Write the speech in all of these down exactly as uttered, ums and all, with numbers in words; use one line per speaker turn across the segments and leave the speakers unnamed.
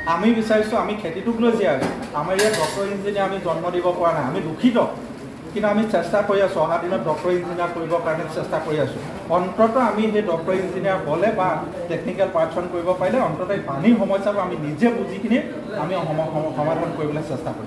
আমি বিচাৰিছোঁ আমি খেতিটোক লৈ জীয়াই আছোঁ। আমাৰ ইয়াত ডক্টৰ ইঞ্জিনিয়াৰ আমি জন্ম দিব পৰা নাই, আমি দুখিত, কিন্তু আমি চেষ্টা কৰি আছোঁ। অহা দিনত ডক্টৰ ইঞ্জিনিয়াৰ কৰিবৰ কাৰণে চেষ্টা কৰি আছোঁ। অন্ততঃ আমি সেই ডক্টৰ ইঞ্জিনিয়াৰ হ'লে বা টেকনিকেল পাৰ্চন কৰিব পাৰিলে অন্ততঃ পানীৰ সমস্যাটো আমি নিজে বুজি কিনি আমি সমাধান কৰিবলৈ চেষ্টা কৰিম।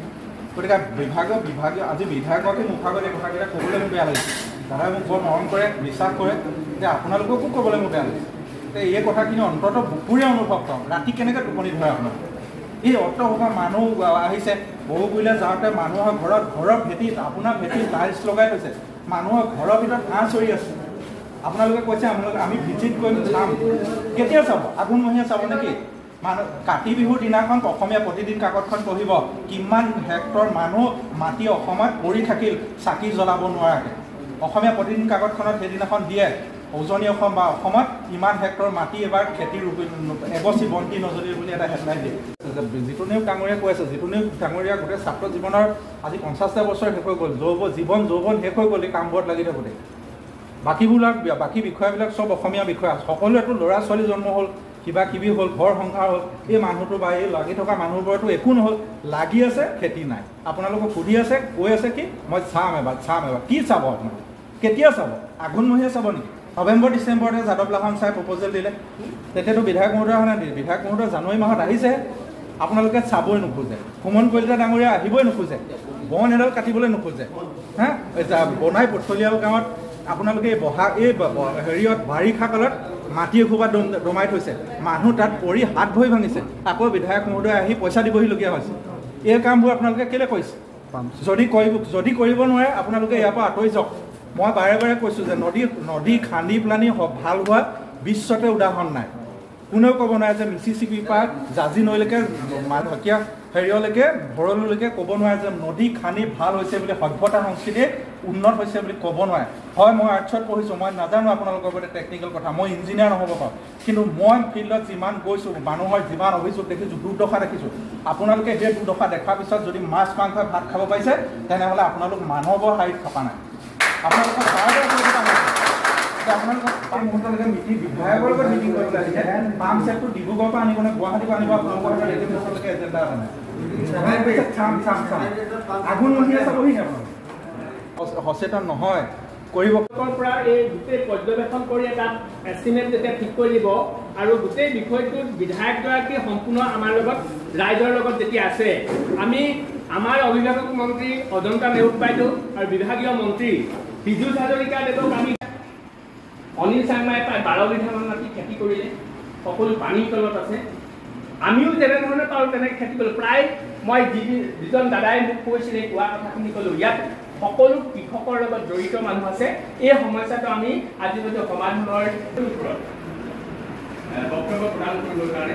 গতিকে বিভাগীয় বিভাগীয় আজি বিধায়ককে মুখাগত এই কথাকেইটা ক'বলৈ মোৰ বেয়া লাগিছে। দাদাই মোক বৰ মৰম কৰে, বিশ্বাস কৰে যে আপোনালোককো ক'বলৈ মোৰ বেয়া লাগিছে। এই কথাখিনি অন্ততঃ বুকুৰে অনুভৱ কৰোঁ। ৰাতি কেনেকৈ টোপনি ধৰে আপোনালোকে? এই অট হোৱা মানুহ আহিছে, বহুগুৰিলৈ যাওঁতে মানুহৰ ঘৰত ঘৰৰ ভেটিত আপোনাৰ ভেটিত টাইলছ লগাই থৈছে, মানুহৰ ঘৰৰ ভিতৰত হাঁহ চৰি আছে। আপোনালোকে কৈছে আপোনালোকে আমি ভিজিট কৰিম, চাম। কেতিয়া চাব? আঘোণমহীয়া চাব নেকি? মানুহ কাতি বিহুৰ দিনাখন অসমীয়া প্ৰতিদিন কাকতখন পঢ়িব কিমান হেক্টৰ মানুহ মাটি অসমত পৰি থাকিল চাকি জ্বলাব নোৱাৰাকৈ। অসমীয়া প্ৰতিদিন কাকতখনত সেইদিনাখন দিয়ে উজনি অসম বা অসমত ইমান হেক্টৰ মাটি এবাৰ খেতি ৰূপী এবছী বন্তি নজ্বলিল বুলি এটা হেডলাইন দিয়ে। জিতু নেওগ ডাঙৰীয়াই কৈ আছে, জিতু নেওগ ডাঙৰীয়া গোটেই ছাত্ৰ জীৱনৰ আজি পঞ্চাছটা বছৰ শেষ হৈ গ'ল, যৌৱ জীৱন যৌৱন শেষ হৈ গ'ল এই কামবোৰত লাগি থাকোঁতে। বাকীবিলাক বাকী বিষয়াবিলাক চব অসমীয়া বিষয়া, সকলোৱেতো ল'ৰা ছোৱালী জন্ম হ'ল, কিবা কিবি হ'ল, ঘৰ সংসাৰ হ'ল। এই মানুহটো বা এই লাগি থকা মানুহবোৰতো একো নহ'ল, লাগি আছে খেতি নাই। আপোনালোকক সুধি আছে, কৈ আছে কি মই চাম এবাৰ চাম এবাৰ। কি চাব আপোনালোকে? কেতিয়া চাব? আঘোণমহীয়া চাব নেকি? নৱেম্বৰ ডিচেম্বৰতে যাদৱ লাহন চাই প্ৰপ'জেল দিলে, তেতিয়াতো বিধায়ক মহোদয় হোৱা নাই। বিধায়ক মহোদয় জানুৱাৰী মাহত আহিছে, আপোনালোকে চাবই নোখোজে। সুমন কলিতা ডাঙৰীয়া আহিবই নোখোজে, বন এডাল কাটিবলৈ নোখোজে। হা বনাই পথলিয়াল গাঁৱত আপোনালোকে এই বহা এই হেৰিয়ত বাৰিষা কালত মাটি এসোপা দম দমাই থৈছে, মানুহ তাত পৰি হাত ভৰি ভাঙিছে, আকৌ বিধায়ক মহোদয় আহি পইচা দিবহিলগীয়া হৈছে। এই কামবোৰ আপোনালোকে কেলৈ কৰিছে? যদি কৰিব যদি কৰিব নোৱাৰে আপোনালোকে ইয়াৰ পৰা আঁতৰি যাওক। মই বাৰে বাৰে কৈছোঁ যে নদী নদী খান্দি পেলানি ভাল হোৱা বিশ্বতে উদাহৰণ নাই। কোনেও ক'ব নোৱাৰে যে মিচিচিপিৰ পৰা জাজি নৈলৈকে ঢেকীয়া হেৰিয়লৈকে ভৰলুলৈকে ক'ব নোৱাৰে যে নদী খান্দি ভাল হৈছে বুলি, সভ্যতা সংস্কৃতি উন্নত হৈছে বুলি ক'ব নোৱাৰে। হয়, মই আৰ্টছত পঢ়িছোঁ, মই নাজানো আপোনালোকৰ বাবে টেকনিকেল কথা, মই ইঞ্জিনিয়াৰ নহ'ব পাৰোঁ, কিন্তু মই ফিল্ডত যিমান গৈছোঁ, মানুহৰ যিমান অভিযোগ দেখিছোঁ, দুৰ্দশা দেখিছোঁ। আপোনালোকে সেই দুৰ্দশা দেখাৰ পিছত যদি মাছ মাংস ভাত খাব পাৰিছে, তেনেহ'লে আপোনালোক মানৱৰ শাৰীত থকা নাই। আপোনালোকৰ আপোনালোকক মুহূৰ্তলৈকে মিটিং বিধায়কৰ লগত মিটিং কৰিবলৈ আহিছে, পাম্প ছেটটো ডিব্ৰুগড়ৰ পৰা আনিব নে গুৱাহাটীৰ পৰা আনিব আপোনালোকৰ এইটো বছৰলৈকে এজেণ্ডা নাই। চাম চাম চাম আঘোণমহীয়া চাবহি আপোনালোকে সচেতন নহয় কৰিব
পৰা এই গোটেই পৰ্যবেক্ষণ কৰি এটা এষ্টিমেট যেতিয়া ঠিক কৰি দিব আৰু গোটেই বিষয়টোত বিধায়কগৰাকী সম্পূৰ্ণ আমাৰ লগত ৰাইজৰ লগত যেতিয়া আছে, আমি আমাৰ অভিভাৱক মন্ত্ৰী অজন্তা নেওগ বাইদেউ আৰু বিভাগীয় মন্ত্ৰী পীযুষ হাজৰিকা দেৱক আমি অনিল চাংমাই প্ৰায় বাৰ বিঘামান মাটি খেতি কৰিলে, সকলো পানীৰ তলত আছে। আমিও যেনেধৰণে পাৰোঁ তেনেকৈ খেতি কৰিলোঁ। প্ৰায় মই যি যিজন দাদাই মোক কৈছিলে কোৱা কথাখিনি ক'লোঁ, ইয়াত সকলো কৃষকৰ লগত জড়িত মানুহ আছে। এই সমস্যাটো আমি আজিলৈকে সমাধানৰ ওপৰত বক্তব্য প্ৰদান কৰিবৰ কাৰণে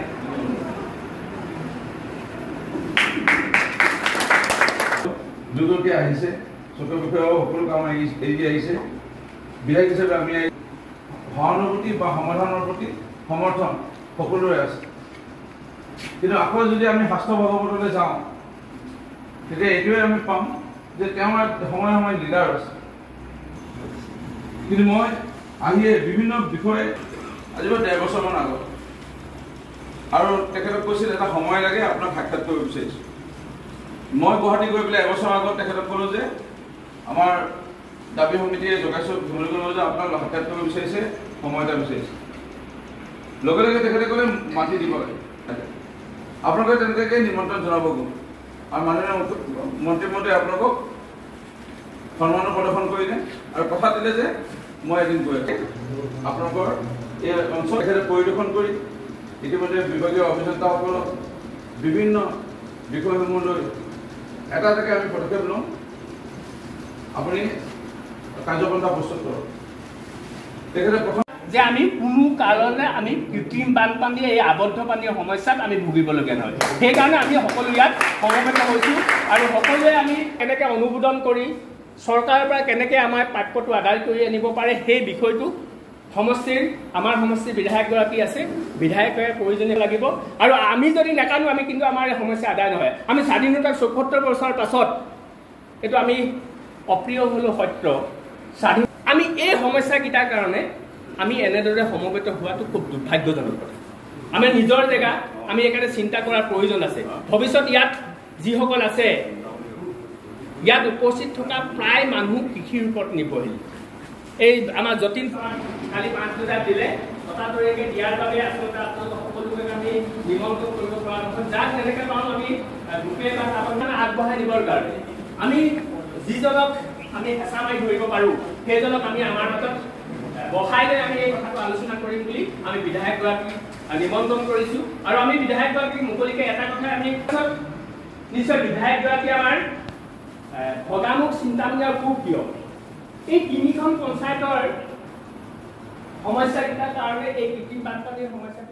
দুজনকে আহিছে, চৰকাৰ বিষয়াও সকলো কাম এৰি আহিছে। বিধায়ক হিচাপে আমি সহানুভূতি বা সমাধানৰ প্ৰতি সমৰ্থন সকলোৰে আছে। কিন্তু আকৌ যদি আমি শাস্ত্ৰ ভাগৱতলৈ যাওঁ, তেতিয়া এইটোৱে আমি পাম যে তেওঁ সময়ে সময়ে লিডাৰ আছে। কিন্তু মই আহিয়ে বিভিন্ন বিষয়ে আজি পৰা ডেৰ বছৰমান আগত আৰু তেখেতক কৈছিল এটা সময় লাগে আপোনাক সাক্ষাৎ কৰিব বিচাৰিছোঁ। মই গুৱাহাটী গৈ পেলাই এবছৰ আগত তেখেতক ক'লোঁ যে আমাৰ দাবী সমিতিয়ে জগাইছোঁ ধুমুলিগঞ্জ যে আপোনাক সাক্ষাৎ কৰিব বিচাৰিছে, সময় এটা বিচাৰিছে। লগে লগে তেখেতে ক'লে মাতি দিব লাগে, আপোনালোকে তেনেকৈ নিমন্ত্ৰণ জনাব গ'ল আৰু মাননীয় মন্ত্ৰীমণ্ডলে আপোনালোকক সন্মানো প্ৰদৰ্শন কৰিলে আৰু কথা দিলে যে মই এদিন গৈ আছোঁ আপোনালোকৰ এই অঞ্চল তেখেতে পৰিদৰ্শন কৰি ইতিমধ্যে বিভাগীয় অভিযন্তাসকলক বিভিন্ন বিষয়সমূহ লৈ এটা এটাকৈ আমি পদক্ষেপ লওঁ। আপুনি কাৰ্যপন্থা প্ৰস্তুত কৰক। তেখেতে প্ৰথম
যে আমি কোনো কাৰণে আমি কৃত্ৰিম বানপানী এই আবদ্ধ পানীৰ সমস্যাত আমি ভুগিবলগীয়া নহয়। সেইকাৰণে আমি সকলো ইয়াত সমবেত হৈছোঁ আৰু সকলোৱে আমি কেনেকৈ অনুমোদন কৰি চৰকাৰৰ পৰা কেনেকৈ আমাৰ প্ৰাপ্যটো আদায় কৰি আনিব পাৰে সেই বিষয়টো সমষ্টিৰ আমাৰ সমষ্টিৰ বিধায়কগৰাকী আছে, বিধায়কে প্ৰয়োজনীয় লাগিব। আৰু আমি যদি নাকানো আমি কিন্তু আমাৰ এই সমস্যা আদায় নহয়। আমি স্বাধীনতাৰ চৌসত্তৰ বছৰৰ পাছত এইটো আমি অপ্ৰিয় হ'লেও সত্য স্বাধীন আমি এই সমস্যাকেইটাৰ কাৰণে আমি এনেদৰে সমবেত হোৱাটো খুব দুৰ্ভাগ্যজনক কথা। আমি নিজৰ জেগা আমি এইকাৰণে চিন্তা কৰাৰ প্ৰয়োজন আছে। ভৱিষ্যত ইয়াত যিসকল আছে, ইয়াত উপস্থিত থকা প্ৰায় মানুহ কৃষিৰ ওপৰত নিৰ্ভৰশীল। এই আমাৰ যতীন কালি পাঁচ বজাত দিলে, তথাতৰিয়াকৈ দিয়াৰ বাবে আচলতে আপোনালোক সকলোকে আমি নিমন্ত্ৰণ কৰিব পৰা নহয়। যাক যেনেকৈ পাওঁ আমি গ্ৰুপে বা আপোনাক আগবঢ়াই দিবৰ কাৰণে আমি যিজনক আমি হেঁচা মাৰি ধৰিব পাৰোঁ, সেইজনক আমি আমাৰ মাজত বহাই লৈ আমি এই কথাটো আলোচনা কৰিম বুলি আমি বিধায়কগৰাকীক নিমন্ত্ৰণ কৰিছোঁ। আৰু আমি বিধায়কগৰাকীক মুকলিকৈ এটা কথা আমি নিশ্চয় বিধায়কগৰাকী আমাৰ ভগামুখ চিন্তামণিৰ খুব প্ৰিয়। এই তিনিখন পঞ্চায়তৰ সমস্যাকেইটাৰ কাৰণে এই কৃত্ৰিম বানপানীৰ সমস্যাটো